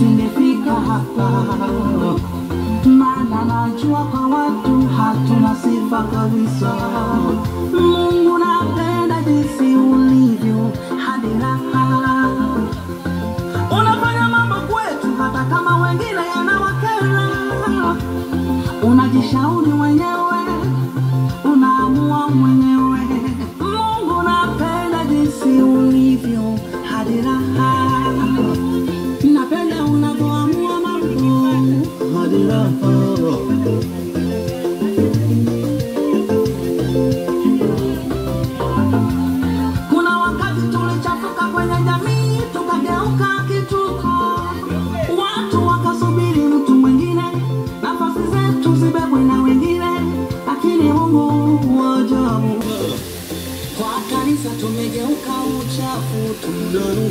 nisingefika hapa. Maana najua kwa watu hatuna sifa kabisa. Mungu napenda jinsi ulivyo hadi raha. Unafanya mambo kwetu hata kama wengine yanawakera. Unajishauri mwenyewe, unaamua mwenyewe. Mungu napenda jinsi ulivyo hadi raha. Napenda unavyoamua mambo hadi raha. Kuna wakati tulichafuka kwenye jamii, tukageuka kituko. Watu wakasubiri mtu mwingine, nafasi zetu zibebwe na wengine. Lakini Mungu wa ajabu, kwa kanisa tumegeuka uchafu.